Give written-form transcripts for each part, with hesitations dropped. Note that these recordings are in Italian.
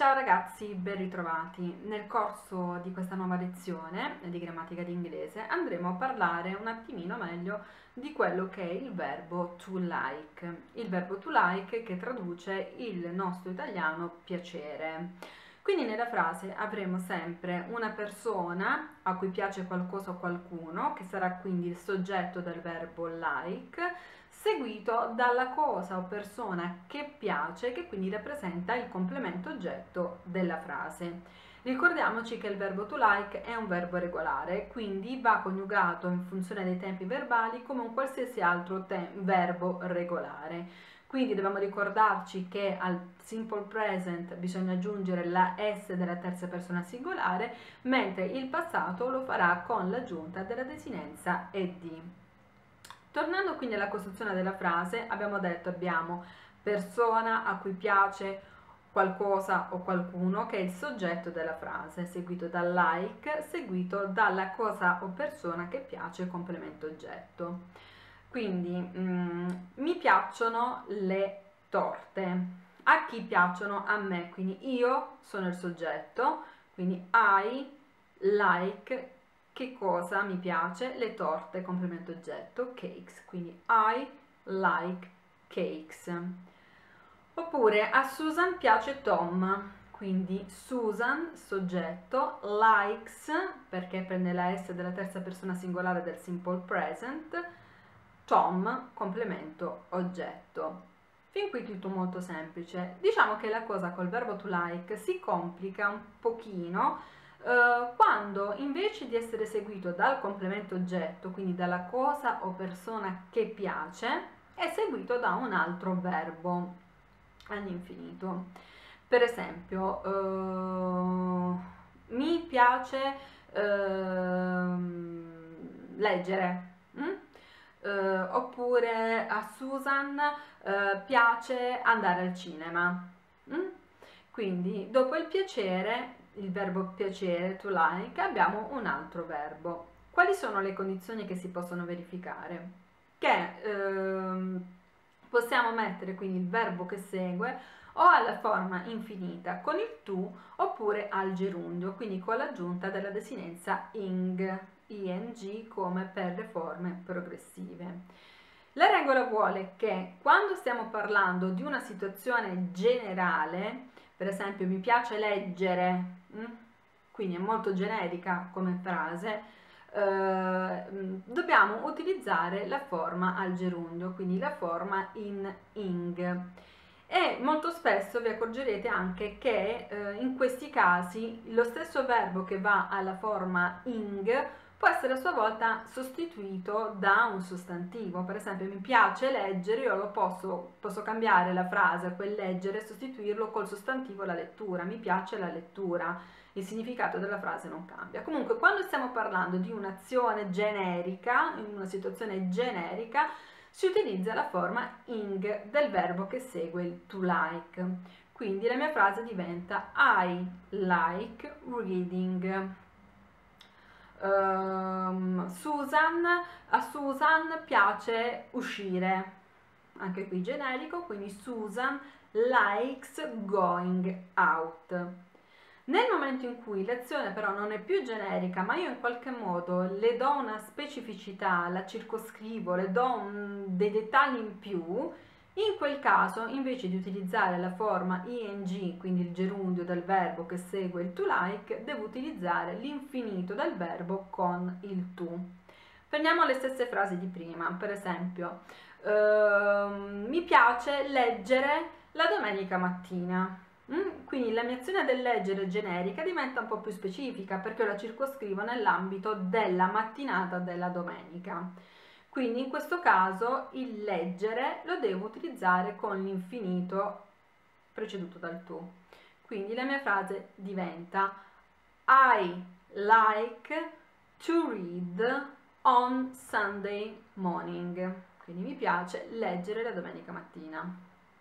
Ciao ragazzi, ben ritrovati. Nel corso di questa nuova lezione di grammatica d'inglese andremo a parlare un attimino meglio di quello che è il verbo to like. Il verbo to like che traduce il nostro italiano piacere. Quindi nella frase avremo sempre una persona a cui piace qualcosa o qualcuno, che sarà quindi il soggetto del verbo like, seguito dalla cosa o persona che piace, che quindi rappresenta il complemento oggetto della frase. Ricordiamoci che il verbo to like è un verbo regolare, quindi va coniugato in funzione dei tempi verbali come un qualsiasi altro verbo regolare. Quindi dobbiamo ricordarci che al simple present bisogna aggiungere la S della terza persona singolare, mentre il passato lo farà con l'aggiunta della desinenza ed. Tornando quindi alla costruzione della frase, abbiamo detto abbiamo persona a cui piace qualcosa o qualcuno, che è il soggetto della frase, seguito dal like, seguito dalla cosa o persona che piace, complemento oggetto. Quindi mi piacciono le torte. A chi piacciono? A me, quindi io sono il soggetto, quindi I like. Che cosa mi piace? Le torte, complemento oggetto, cakes, quindi I like cakes. Oppure a Susan piace Tom, quindi Susan, soggetto, likes, perché prende la S della terza persona singolare del simple present, Tom, complemento oggetto. Fin qui tutto molto semplice. Diciamo che la cosa col verbo to like si complica un pochino quando invece di essere seguito dal complemento oggetto, quindi dalla cosa o persona che piace, è seguito da un altro verbo all'infinito. Per esempio, mi piace leggere. Oppure a Susan piace andare al cinema. Quindi dopo il piacere, il verbo piacere, to like, abbiamo un altro verbo. Quali sono le condizioni che si possono verificare? Che possiamo mettere quindi il verbo che segue o alla forma infinita con il to oppure al gerundio, quindi con l'aggiunta della desinenza ing come per le forme progressive. La regola vuole che quando stiamo parlando di una situazione generale, per esempio mi piace leggere, quindi è molto generica come frase, dobbiamo utilizzare la forma al gerundio, quindi la forma in ing. E molto spesso vi accorgerete anche che in questi casi lo stesso verbo che va alla forma ing può essere a sua volta sostituito da un sostantivo. Per esempio mi piace leggere, io lo posso cambiare la frase, quel leggere, e sostituirlo col sostantivo la lettura. Mi piace la lettura, il significato della frase non cambia. Comunque quando stiamo parlando di un'azione generica, in una situazione generica, si utilizza la forma ing del verbo che segue il to like. Quindi la mia frase diventa I like reading. A Susan piace uscire, anche qui generico, quindi Susan likes going out. Nel momento in cui l'azione però non è più generica, ma io in qualche modo le do una specificità, la circoscrivo, le do dei dettagli in più, in quel caso invece di utilizzare la forma ing, quindi il gerundio del verbo che segue il to like, devo utilizzare l'infinito del verbo con il to. Prendiamo le stesse frasi di prima, per esempio mi piace leggere la domenica mattina. Quindi la mia azione del leggere generica diventa un po' più specifica perché la circoscrivo nell'ambito della mattinata della domenica. Quindi in questo caso il leggere lo devo utilizzare con l'infinito preceduto dal to. Quindi la mia frase diventa I like to read on Sunday morning. Quindi mi piace leggere la domenica mattina.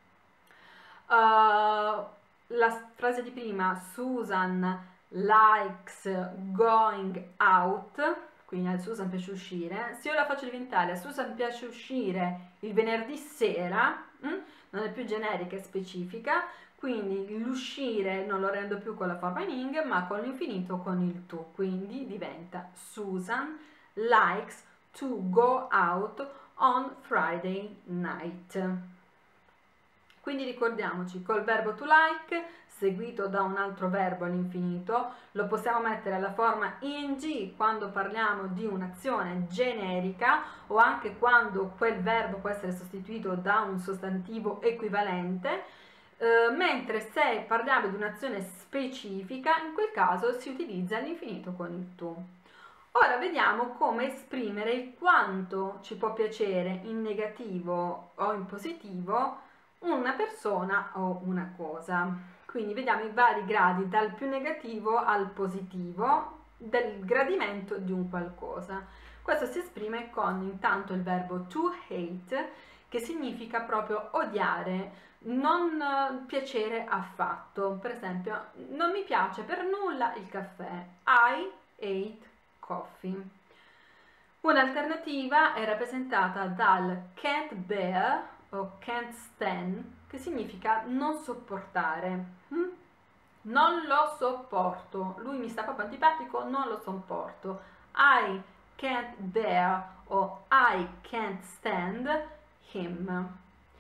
La frase di prima, Susan likes going out, quindi a Susan piace uscire. Se io la faccio diventare a Susan piace uscire il venerdì sera, non è più generica e specifica, quindi l'uscire non lo rendo più con la forma in ing, ma con l'infinito con il to, quindi diventa Susan likes to go out on Friday night. Quindi ricordiamoci, col verbo to like seguito da un altro verbo all'infinito, lo possiamo mettere alla forma ing quando parliamo di un'azione generica o anche quando quel verbo può essere sostituito da un sostantivo equivalente, mentre se parliamo di un'azione specifica, in quel caso si utilizza l'infinito con il to. Ora vediamo come esprimere il quanto ci può piacere in negativo o in positivo una persona o una cosa. Quindi vediamo i vari gradi dal più negativo al positivo del gradimento di un qualcosa. Questo si esprime con intanto il verbo to hate, che significa proprio odiare, non piacere affatto. Per esempio, non mi piace per nulla il caffè. I hate coffee. Un'alternativa è rappresentata dal can't bear o can't stand, che significa non sopportare. Non lo sopporto, lui mi sta proprio antipatico, non lo sopporto. I can't bear o I can't stand him.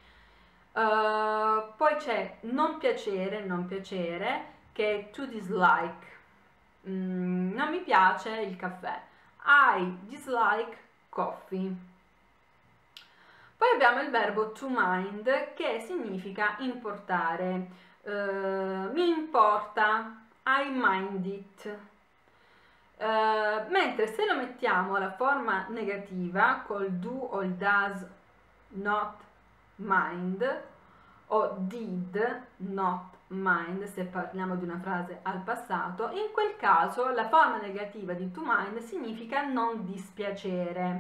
Poi c'è non piacere, che è to dislike. Non mi piace il caffè. I dislike coffee. Poi abbiamo il verbo to mind, che significa importare. Mi importa, I mind it. Mentre se lo mettiamo alla forma negativa col do o il does not mind o did not mind, se parliamo di una frase al passato, in quel caso la forma negativa di to mind significa non dispiacere.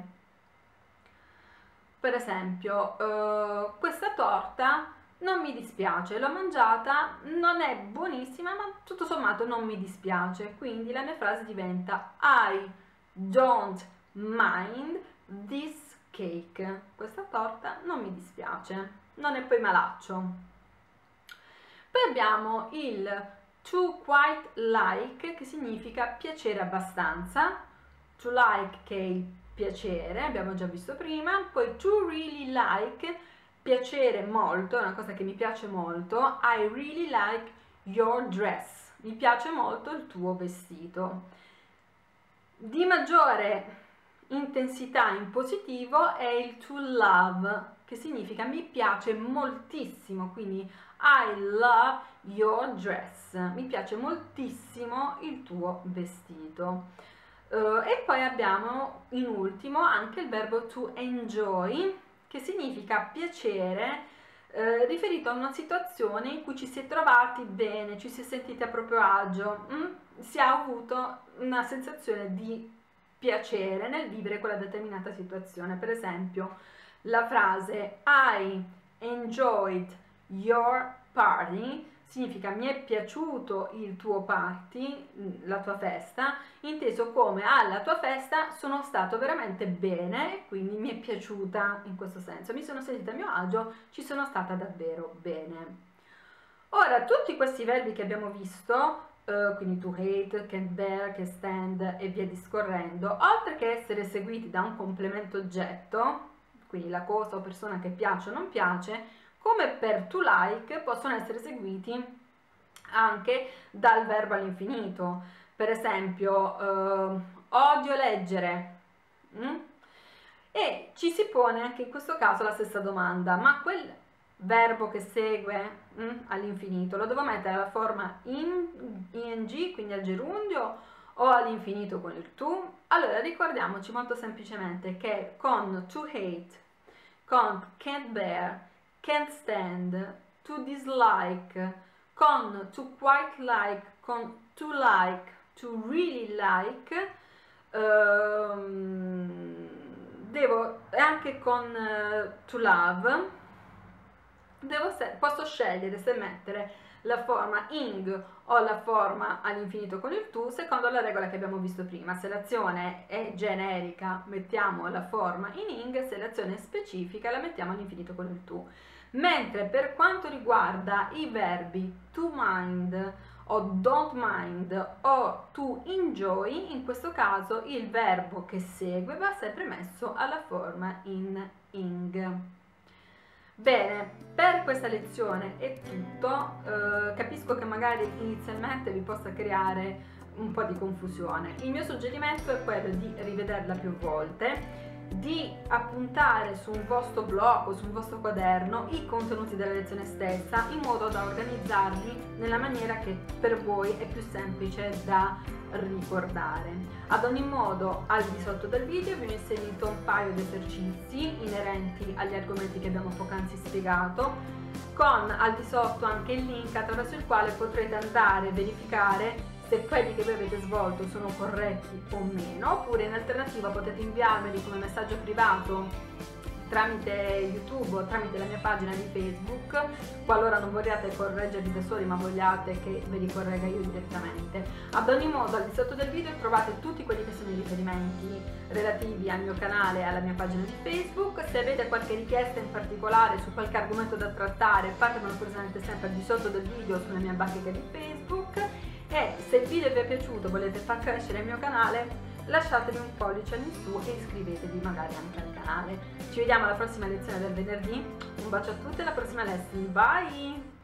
Per esempio, questa torta non mi dispiace, l'ho mangiata, non è buonissima, ma tutto sommato non mi dispiace, quindi la mia frase diventa I don't mind this cake. Questa torta non mi dispiace, non è poi malaccio. Poi abbiamo il to quite like, che significa piacere abbastanza, to like che è il piacere, abbiamo già visto prima, poi to really like, piacere molto, è una cosa che mi piace molto, I really like your dress, mi piace molto il tuo vestito. Di maggiore intensità in positivo è il to love, che significa mi piace moltissimo, quindi I love your dress, mi piace moltissimo il tuo vestito. E poi abbiamo in ultimo anche il verbo to enjoy, che significa piacere, riferito a una situazione in cui ci si è trovati bene, ci si è sentiti a proprio agio, si ha avuto una sensazione di piacere nel vivere quella determinata situazione. Per esempio, la frase I enjoyed your party significa mi è piaciuto il tuo party, la tua festa, inteso come alla tua festa sono stato veramente bene, quindi mi è piaciuta in questo senso, mi sono sentita a mio agio, ci sono stata davvero bene. Ora, tutti questi verbi che abbiamo visto, quindi to hate, can't bear, can't stand e via discorrendo, oltre che essere seguiti da un complemento oggetto, quindi la cosa o persona che piace o non piace, come per to like possono essere seguiti anche dal verbo all'infinito. Per esempio, odio leggere. E ci si pone anche in questo caso la stessa domanda, ma quel verbo che segue all'infinito lo devo mettere alla forma ing, quindi al gerundio, o all'infinito con il to? Allora ricordiamoci molto semplicemente che con to hate, con can't bear, can't stand, to dislike, con to quite like, con to like, to really like, e anche con to love, posso scegliere se mettere la forma ing o la forma all'infinito con il to, secondo la regola che abbiamo visto prima. Se l'azione è generica mettiamo la forma in ing, se l'azione è specifica la mettiamo all'infinito con il to. Mentre per quanto riguarda i verbi to mind o don't mind o to enjoy, in questo caso il verbo che segue va sempre messo alla forma in ing. Bene, per questa lezione è tutto. Capisco che magari inizialmente vi possa creare un po' di confusione. Il mio suggerimento è quello di rivederla più volte, di appuntare su un vostro blog o su un vostro quaderno i contenuti della lezione stessa, in modo da organizzarli nella maniera che per voi è più semplice da ricordare. Ad ogni modo, al di sotto del video vi ho inserito un paio di esercizi inerenti agli argomenti che abbiamo poc'anzi spiegato, con al di sotto anche il link attraverso il quale potrete andare a verificare se quelli che voi avete svolto sono corretti o meno, oppure in alternativa potete inviarmeli come messaggio privato tramite YouTube o tramite la mia pagina di Facebook, qualora non vogliate correggerli da soli ma vogliate che ve li corregga io direttamente. Ad ogni modo, al di sotto del video trovate tutti quelli che sono i riferimenti relativi al mio canale e alla mia pagina di Facebook. Se avete qualche richiesta in particolare su qualche argomento da trattare, fatemelo presente sempre al di sotto del video sulla mia bacheca di Facebook. E se il video vi è piaciuto, volete far crescere il mio canale, lasciatemi un pollice in su e iscrivetevi magari anche al canale. Ci vediamo alla prossima lezione del venerdì. Un bacio a tutti e alla prossima lesson. Bye!